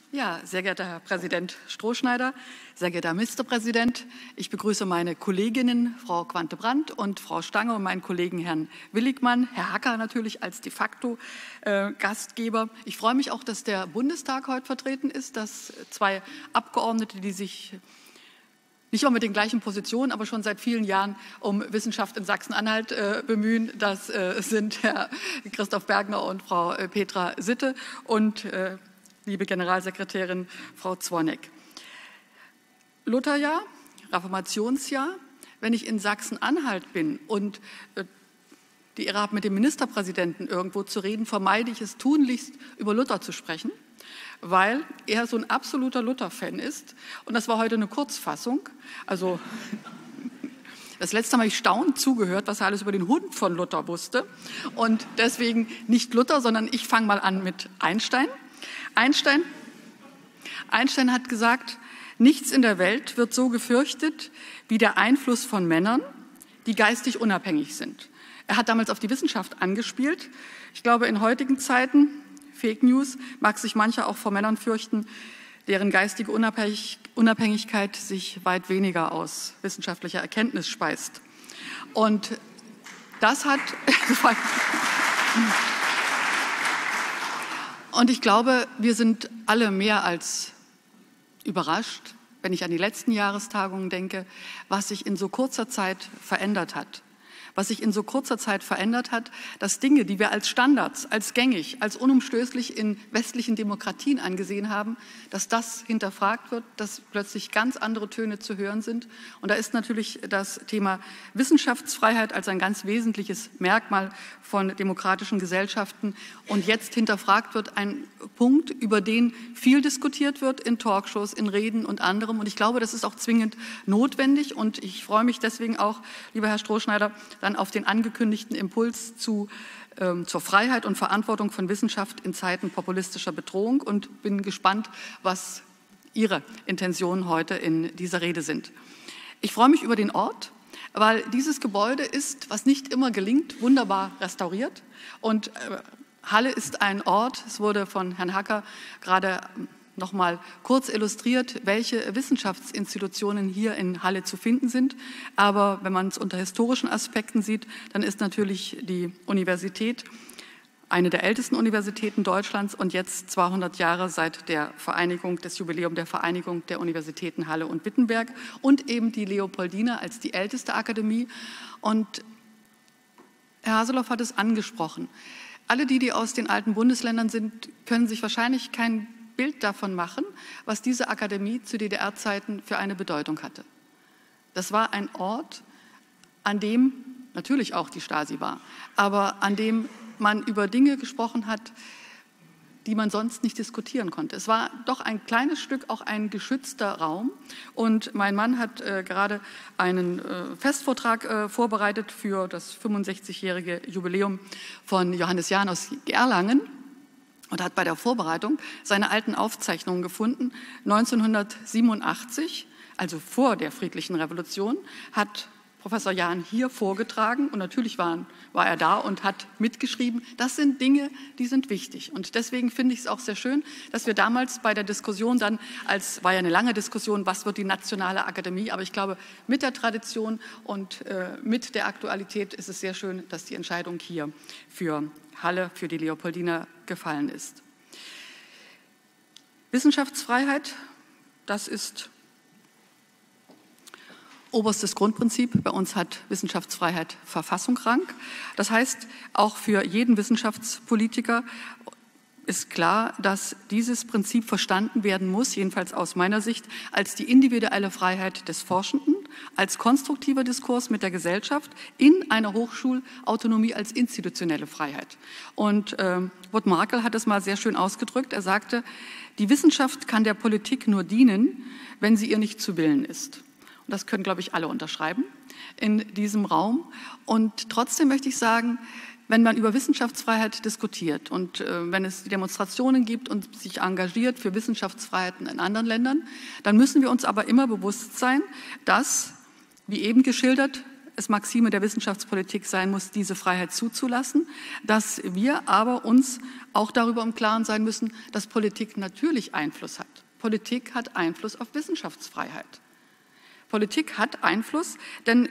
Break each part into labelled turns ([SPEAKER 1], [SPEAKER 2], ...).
[SPEAKER 1] Ja, sehr geehrter Herr Präsident Strohschneider, sehr geehrter Herr Ministerpräsident, ich begrüße meine Kolleginnen Frau Quante-Brandt und Frau Stange und meinen Kollegen Herrn Willigmann, Herr Hacker natürlich als de facto Gastgeber. Ich freue mich auch, dass der Bundestag heute vertreten ist, dass zwei Abgeordnete, die sich nicht immer mit den gleichen Positionen, aber schon seit vielen Jahren um Wissenschaft in Sachsen-Anhalt bemühen. Das sind Herr Christoph Bergner und Frau Petra Sitte und liebe Generalsekretärin Frau Zwonek. Lutherjahr, Reformationsjahr. Wenn ich in Sachsen-Anhalt bin und die Ehre habe, mit dem Ministerpräsidenten irgendwo zu reden, vermeide ich es tunlichst, über Luther zu sprechen, weil er so ein absoluter Luther-Fan ist. Und das war heute eine Kurzfassung. Also das letzte Mal habe ich staunend zugehört, was er alles über den Hund von Luther wusste. Und deswegen nicht Luther, sondern ich fange mal an mit Einstein. Einstein hat gesagt, nichts in der Welt wird so gefürchtet wie der Einfluss von Männern, die geistig unabhängig sind. Er hat damals auf die Wissenschaft angespielt. Ich glaube, in heutigen Zeiten, Fake News, mag sich mancher auch vor Männern fürchten, deren geistige Unabhängigkeit sich weit weniger aus wissenschaftlicher Erkenntnis speist. Und das hat... Und ich glaube, wir sind alle mehr als überrascht, wenn ich an die letzten Jahrestagungen denke, was sich in so kurzer Zeit verändert hat. Was sich in so kurzer Zeit verändert hat, dass Dinge, die wir als Standards, als gängig, als unumstößlich in westlichen Demokratien angesehen haben, dass das hinterfragt wird, dass plötzlich ganz andere Töne zu hören sind. Und da ist natürlich das Thema Wissenschaftsfreiheit als ein ganz wesentliches Merkmal von demokratischen Gesellschaften und jetzt hinterfragt wird, ein Punkt, über den viel diskutiert wird in Talkshows, in Reden und anderem. Und ich glaube, das ist auch zwingend notwendig. Und ich freue mich deswegen auch, lieber Herr Strohschneider, dann auf den angekündigten Impuls zur Freiheit und Verantwortung von Wissenschaft in Zeiten populistischer Bedrohung und bin gespannt, was Ihre Intentionen heute in dieser Rede sind. Ich freue mich über den Ort, weil dieses Gebäude ist, was nicht immer gelingt, wunderbar restauriert. Und Halle ist ein Ort, es wurde von Herrn Hacker gerade noch mal kurz illustriert, welche Wissenschaftsinstitutionen hier in Halle zu finden sind. Aber wenn man es unter historischen Aspekten sieht, dann ist natürlich die Universität eine der ältesten Universitäten Deutschlands und jetzt 200 Jahre seit der Vereinigung, des Jubiläum der Vereinigung der Universitäten Halle und Wittenberg und eben die Leopoldina als die älteste Akademie. Und Herr Haseloff hat es angesprochen. Alle die aus den alten Bundesländern sind, können sich wahrscheinlich kein Bild davon machen, was diese Akademie zu DDR-Zeiten für eine Bedeutung hatte. Das war ein Ort, an dem natürlich auch die Stasi war, aber an dem man über Dinge gesprochen hat, die man sonst nicht diskutieren konnte. Es war doch ein kleines Stück auch ein geschützter Raum. Und mein Mann hat gerade einen Festvortrag vorbereitet für das 65-jährige Jubiläum von Johannes Jahn aus Erlangen. Und hat bei der Vorbereitung seine alten Aufzeichnungen gefunden. 1987, also vor der friedlichen Revolution, hat Professor Jahn hier vorgetragen und natürlich war er da und hat mitgeschrieben. Das sind Dinge, die sind wichtig. Und deswegen finde ich es auch sehr schön, dass wir damals bei der Diskussion dann, war ja eine lange Diskussion, was wird die Nationale Akademie, aber ich glaube, mit der Tradition und mit der Aktualität ist es sehr schön, dass die Entscheidung hier für Halle, für die Leopoldina gefallen ist. Wissenschaftsfreiheit, das ist oberstes Grundprinzip. Bei uns hat Wissenschaftsfreiheit Verfassungsrang. Das heißt, auch für jeden Wissenschaftspolitiker ist klar, dass dieses Prinzip verstanden werden muss, jedenfalls aus meiner Sicht, als die individuelle Freiheit des Forschenden, als konstruktiver Diskurs mit der Gesellschaft in einer Hochschulautonomie als institutionelle Freiheit. Und Wout Markel hat es mal sehr schön ausgedrückt. Er sagte, die Wissenschaft kann der Politik nur dienen, wenn sie ihr nicht zu Willen ist. Und das können, glaube ich, alle unterschreiben in diesem Raum. Und trotzdem möchte ich sagen, wenn man über Wissenschaftsfreiheit diskutiert und wenn es Demonstrationen gibt und sich engagiert für Wissenschaftsfreiheiten in anderen Ländern, dann müssen wir uns aber immer bewusst sein, dass, wie eben geschildert, es Maxime der Wissenschaftspolitik sein muss, diese Freiheit zuzulassen, dass wir aber uns auch darüber im Klaren sein müssen, dass Politik natürlich Einfluss hat. Politik hat Einfluss auf Wissenschaftsfreiheit. Politik hat Einfluss, denn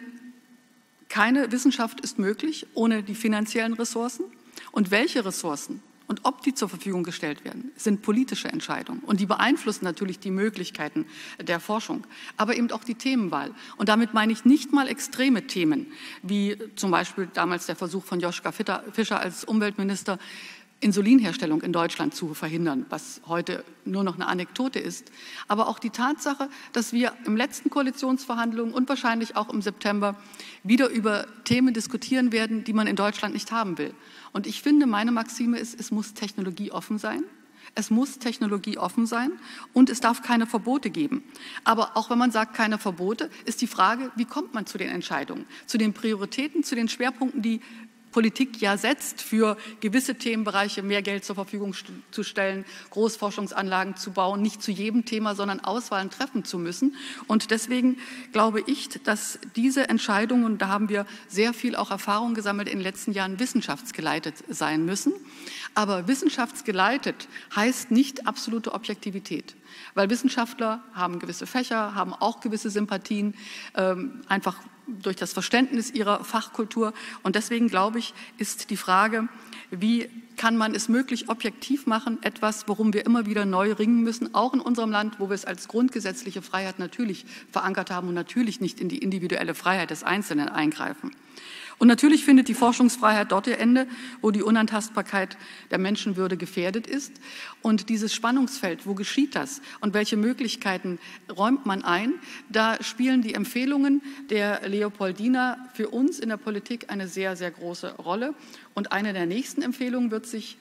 [SPEAKER 1] keine Wissenschaft ist möglich ohne die finanziellen Ressourcen. Und welche Ressourcen und ob die zur Verfügung gestellt werden, sind politische Entscheidungen. Und die beeinflussen natürlich die Möglichkeiten der Forschung, aber eben auch die Themenwahl. Und damit meine ich nicht mal extreme Themen, wie zum Beispiel damals der Versuch von Joschka Fischer als Umweltminister, Insulinherstellung in Deutschland zu verhindern, was heute nur noch eine Anekdote ist. Aber auch die Tatsache, dass wir im letzten Koalitionsverhandlungen und wahrscheinlich auch im September wieder über Themen diskutieren werden, die man in Deutschland nicht haben will. Und ich finde, meine Maxime ist, es muss technologieoffen sein. Es muss technologieoffen sein und es darf keine Verbote geben. Aber auch wenn man sagt, keine Verbote, ist die Frage, wie kommt man zu den Entscheidungen, zu den Prioritäten, zu den Schwerpunkten, die Politik ja setzt, für gewisse Themenbereiche mehr Geld zur Verfügung zu stellen, Großforschungsanlagen zu bauen, nicht zu jedem Thema, sondern Auswahlen treffen zu müssen. Und deswegen glaube ich, dass diese Entscheidungen, und da haben wir sehr viel auch Erfahrung gesammelt in den letzten Jahren, wissenschaftsgeleitet sein müssen. Aber wissenschaftsgeleitet heißt nicht absolute Objektivität, weil Wissenschaftler haben gewisse Fächer, haben auch gewisse Sympathien, einfach durch das Verständnis ihrer Fachkultur. Und deswegen, glaube ich, ist die Frage, wie kann man es möglich objektiv machen, etwas, worum wir immer wieder neu ringen müssen, auch in unserem Land, wo wir es als grundgesetzliche Freiheit natürlich verankert haben und natürlich nicht in die individuelle Freiheit des Einzelnen eingreifen. Und natürlich findet die Forschungsfreiheit dort ihr Ende, wo die Unantastbarkeit der Menschenwürde gefährdet ist. Und dieses Spannungsfeld, wo geschieht das und welche Möglichkeiten räumt man ein, da spielen die Empfehlungen der Leopoldina für uns in der Politik eine sehr, sehr große Rolle. Und eine der nächsten Empfehlungen wird sich,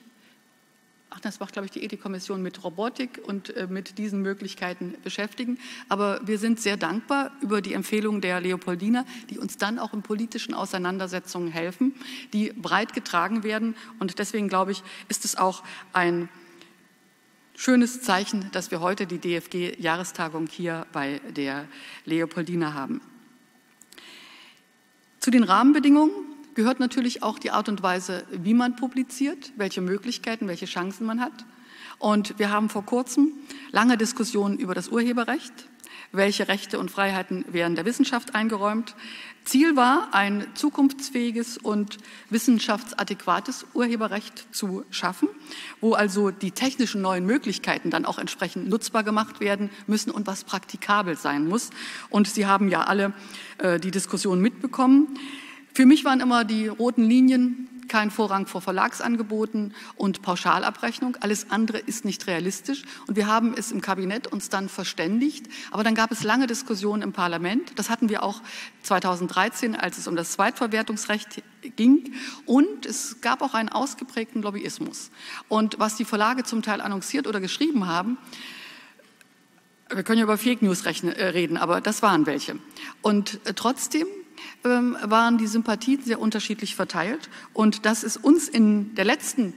[SPEAKER 1] das macht, glaube ich, die Ethikkommission mit Robotik und mit diesen Möglichkeiten beschäftigen. Aber wir sind sehr dankbar über die Empfehlungen der Leopoldina, die uns dann auch in politischen Auseinandersetzungen helfen, die breit getragen werden. Und deswegen, glaube ich, ist es auch ein schönes Zeichen, dass wir heute die DFG-Jahrestagung hier bei der Leopoldina haben. Zu den Rahmenbedingungen gehört natürlich auch die Art und Weise, wie man publiziert, welche Möglichkeiten, welche Chancen man hat. Und wir haben vor kurzem lange Diskussionen über das Urheberrecht, welche Rechte und Freiheiten werden der Wissenschaft eingeräumt. Ziel war, ein zukunftsfähiges und wissenschaftsadäquates Urheberrecht zu schaffen, wo also die technischen neuen Möglichkeiten dann auch entsprechend nutzbar gemacht werden müssen und was praktikabel sein muss. Und Sie haben ja alle die Diskussion mitbekommen. Für mich waren immer die roten Linien kein Vorrang vor Verlagsangeboten und Pauschalabrechnung. Alles andere ist nicht realistisch. Und wir haben es im Kabinett uns dann verständigt. Aber dann gab es lange Diskussionen im Parlament. Das hatten wir auch 2013, als es um das Zweitverwertungsrecht ging. Und es gab auch einen ausgeprägten Lobbyismus. Und was die Verlage zum Teil annonciert oder geschrieben haben, wir können ja über Fake News reden, aber das waren welche. Und trotzdem waren die Sympathien sehr unterschiedlich verteilt. Und dass es uns in der letzten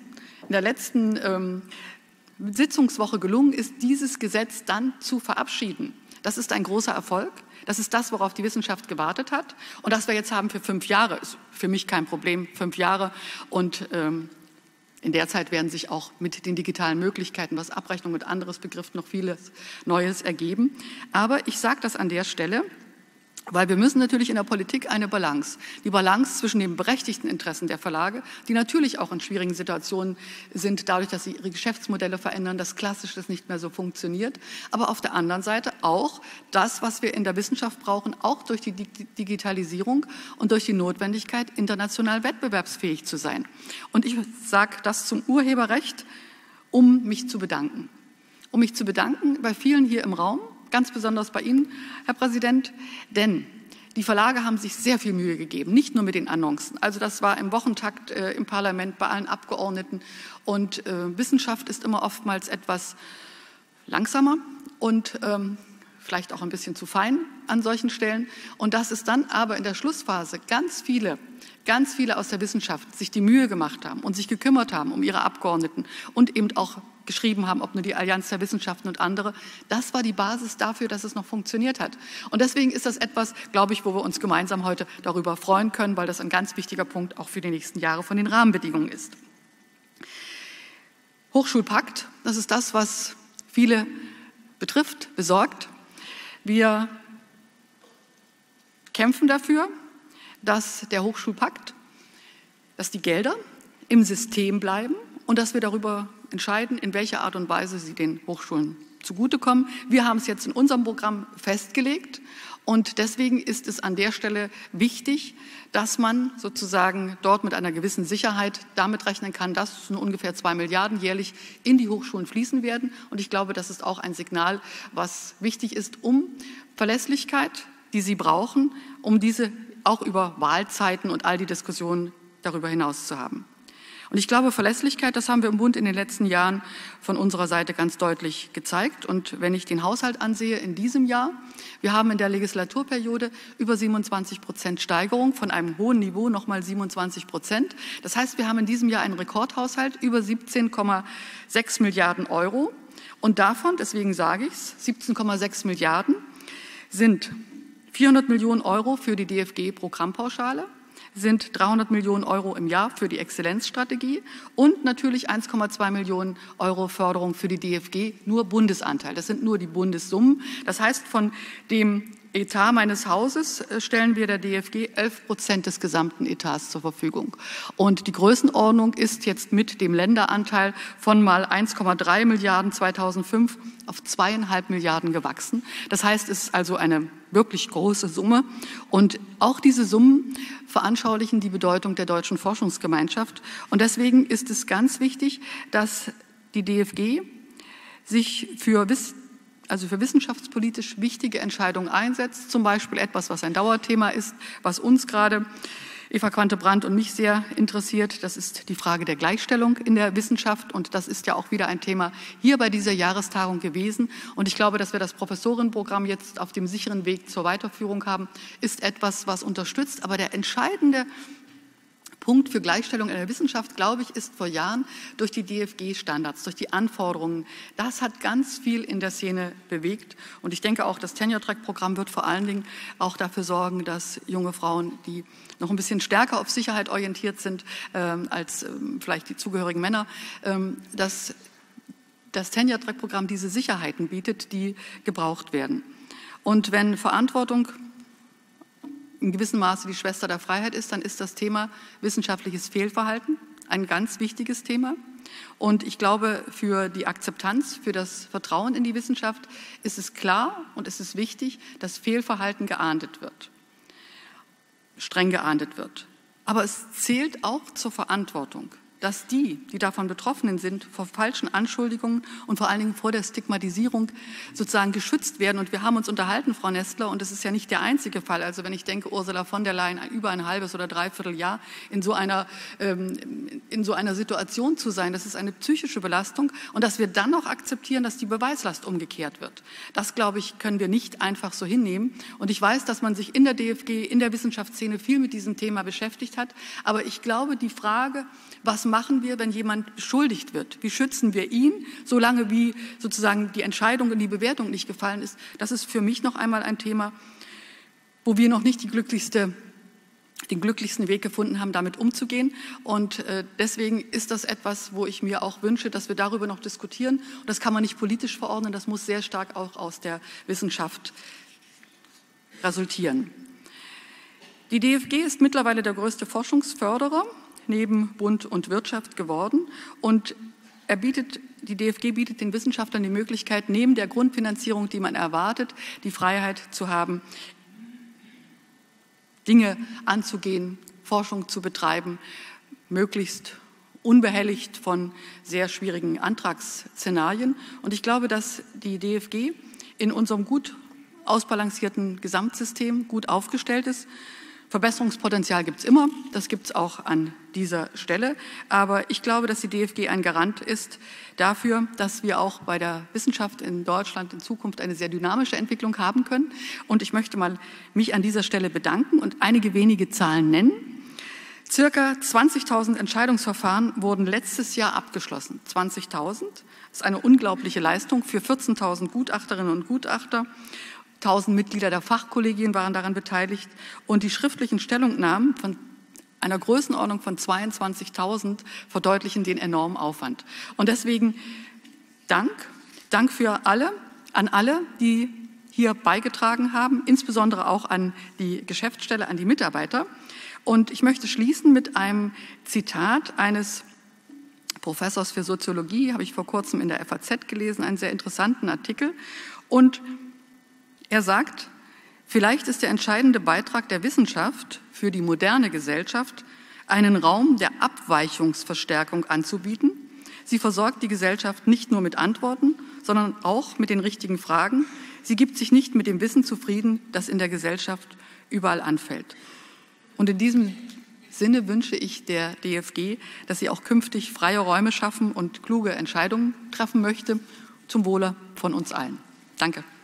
[SPEAKER 1] Sitzungswoche gelungen ist, dieses Gesetz dann zu verabschieden. Das ist ein großer Erfolg. Das ist das, worauf die Wissenschaft gewartet hat. Und das wir jetzt haben für 5 Jahre, ist für mich kein Problem, 5 Jahre. Und in der Zeit werden sich auch mit den digitalen Möglichkeiten, was Abrechnung und anderes betrifft, noch vieles Neues ergeben. Aber ich sage das an der Stelle, weil wir müssen natürlich in der Politik eine Balance, die Balance zwischen den berechtigten Interessen der Verlage, die natürlich auch in schwierigen Situationen sind, dadurch, dass sie ihre Geschäftsmodelle verändern, dass Klassisches nicht mehr so funktioniert, aber auf der anderen Seite auch das, was wir in der Wissenschaft brauchen, auch durch die Digitalisierung und durch die Notwendigkeit, international wettbewerbsfähig zu sein. Und ich sage das zum Urheberrecht, um mich zu bedanken. Um mich zu bedanken bei vielen hier im Raum, ganz besonders bei Ihnen, Herr Präsident, denn die Verlage haben sich sehr viel Mühe gegeben, nicht nur mit den Annoncen. Also das war im Wochentakt im Parlament bei allen Abgeordneten. Und Wissenschaft ist immer oftmals etwas langsamer und vielleicht auch ein bisschen zu fein an solchen Stellen. Und dass es dann aber in der Schlussphase ganz viele aus der Wissenschaft sich die Mühe gemacht haben und sich gekümmert haben um ihre Abgeordneten und eben auch geschrieben haben, ob nur die Allianz der Wissenschaften und andere. Das war die Basis dafür, dass es noch funktioniert hat. Und deswegen ist das etwas, glaube ich, wo wir uns gemeinsam heute darüber freuen können, weil das ein ganz wichtiger Punkt auch für die nächsten Jahre von den Rahmenbedingungen ist. Hochschulpakt, das ist das, was viele betrifft, besorgt. Wir kämpfen dafür, dass der Hochschulpakt, dass die Gelder im System bleiben und dass wir darüber entscheiden, in welcher Art und Weise sie den Hochschulen zugutekommen. Wir haben es jetzt in unserem Programm festgelegt und deswegen ist es an der Stelle wichtig, dass man sozusagen dort mit einer gewissen Sicherheit damit rechnen kann, dass nur ungefähr 2 Milliarden jährlich in die Hochschulen fließen werden. Und ich glaube, das ist auch ein Signal, was wichtig ist, um Verlässlichkeit, die sie brauchen, um diese auch über Wahlzeiten und all die Diskussionen darüber hinaus zu haben. Und ich glaube, Verlässlichkeit, das haben wir im Bund in den letzten Jahren von unserer Seite ganz deutlich gezeigt. Und wenn ich den Haushalt ansehe in diesem Jahr, wir haben in der Legislaturperiode über 27% Steigerung, von einem hohen Niveau nochmal 27%. Das heißt, wir haben in diesem Jahr einen Rekordhaushalt über 17,6 Milliarden Euro. Und davon, deswegen sage ich es, 17,6 Milliarden sind 400 Millionen Euro für die DFG-Programmpauschale, sind 300 Millionen Euro im Jahr für die Exzellenzstrategie und natürlich 1,2 Millionen Euro Förderung für die DFG, nur Bundesanteil. Das sind nur die Bundessummen. Das heißt, von dem Etat meines Hauses stellen wir der DFG 11% des gesamten Etats zur Verfügung. Und die Größenordnung ist jetzt mit dem Länderanteil von mal 1,3 Milliarden 2005 auf 2,5 Milliarden gewachsen. Das heißt, es ist also eine wirklich große Summe. Und auch diese Summen veranschaulichen die Bedeutung der deutschen Forschungsgemeinschaft. Und deswegen ist es ganz wichtig, dass die DFG sich für wissenschaftspolitisch wichtige Entscheidungen einsetzt, zum Beispiel etwas, was ein Dauerthema ist, was uns gerade, Eva Quante-Brandt und mich sehr interessiert, das ist die Frage der Gleichstellung in der Wissenschaft und das ist ja auch wieder ein Thema hier bei dieser Jahrestagung gewesen und ich glaube, dass wir das Professorinnenprogramm jetzt auf dem sicheren Weg zur Weiterführung haben, ist etwas, was unterstützt, aber der entscheidende Punkt für Gleichstellung in der Wissenschaft, glaube ich, ist vor Jahren durch die DFG-Standards, durch die Anforderungen. Das hat ganz viel in der Szene bewegt. Und ich denke auch, das Tenure-Track-Programm wird vor allen Dingen auch dafür sorgen, dass junge Frauen, die noch ein bisschen stärker auf Sicherheit orientiert sind als vielleicht die zugehörigen Männer, dass das Tenure-Track-Programm diese Sicherheiten bietet, die gebraucht werden. Und wenn Verantwortung in gewissem Maße die Schwester der Freiheit ist, dann ist das Thema wissenschaftliches Fehlverhalten ein ganz wichtiges Thema. Und ich glaube, für die Akzeptanz, für das Vertrauen in die Wissenschaft ist es klar und es ist wichtig, dass Fehlverhalten geahndet wird, streng geahndet wird. Aber es zählt auch zur Verantwortung, dass die davon Betroffenen sind, vor falschen Anschuldigungen und vor allen Dingen vor der Stigmatisierung sozusagen geschützt werden. Und wir haben uns unterhalten, Frau Nestler, und das ist ja nicht der einzige Fall. Also wenn ich denke, Ursula von der Leyen über ein halbes oder dreiviertel Jahr in so einer Situation zu sein, das ist eine psychische Belastung. Und dass wir dann noch akzeptieren, dass die Beweislast umgekehrt wird. Das, glaube ich, können wir nicht einfach so hinnehmen. Und ich weiß, dass man sich in der DFG, in der Wissenschaftsszene viel mit diesem Thema beschäftigt hat. Aber ich glaube, die Frage, was machen wir, wenn jemand beschuldigt wird? Wie schützen wir ihn, solange wie sozusagen die Entscheidung und die Bewertung nicht gefallen ist? Das ist für mich noch einmal ein Thema, wo wir noch nicht den glücklichsten Weg gefunden haben, damit umzugehen. Und deswegen ist das etwas, wo ich mir auch wünsche, dass wir darüber noch diskutieren. Und das kann man nicht politisch verordnen, das muss sehr stark auch aus der Wissenschaft resultieren. Die DFG ist mittlerweile der größte Forschungsförderer neben Bund und Wirtschaft geworden und die DFG bietet den Wissenschaftlern die Möglichkeit, neben der Grundfinanzierung, die man erwartet, die Freiheit zu haben, Dinge anzugehen, Forschung zu betreiben, möglichst unbehelligt von sehr schwierigen Antragsszenarien. Und ich glaube, dass die DFG in unserem gut ausbalancierten Gesamtsystem gut aufgestellt ist. Verbesserungspotenzial gibt es immer, das gibt es auch an dieser Stelle. Aber ich glaube, dass die DFG ein Garant ist dafür, dass wir auch bei der Wissenschaft in Deutschland in Zukunft eine sehr dynamische Entwicklung haben können. Und ich möchte mal mich an dieser Stelle bedanken und einige wenige Zahlen nennen. Circa 20.000 Entscheidungsverfahren wurden letztes Jahr abgeschlossen. 20.000 ist eine unglaubliche Leistung für 14.000 Gutachterinnen und Gutachter. 1.000 Mitglieder der Fachkollegien waren daran beteiligt und die schriftlichen Stellungnahmen von einer Größenordnung von 22.000 verdeutlichen den enormen Aufwand. Und deswegen Dank für an alle, die hier beigetragen haben, insbesondere auch an die Geschäftsstelle, an die Mitarbeiter. Und ich möchte schließen mit einem Zitat eines Professors für Soziologie, habe ich vor kurzem in der FAZ gelesen, einen sehr interessanten Artikel. Und er sagt, vielleicht ist der entscheidende Beitrag der Wissenschaft für die moderne Gesellschaft, einen Raum der Abweichungsverstärkung anzubieten. Sie versorgt die Gesellschaft nicht nur mit Antworten, sondern auch mit den richtigen Fragen. Sie gibt sich nicht mit dem Wissen zufrieden, das in der Gesellschaft überall anfällt. Und in diesem Sinne wünsche ich der DFG, dass sie auch künftig freie Räume schaffen und kluge Entscheidungen treffen möchte, zum Wohle von uns allen. Danke.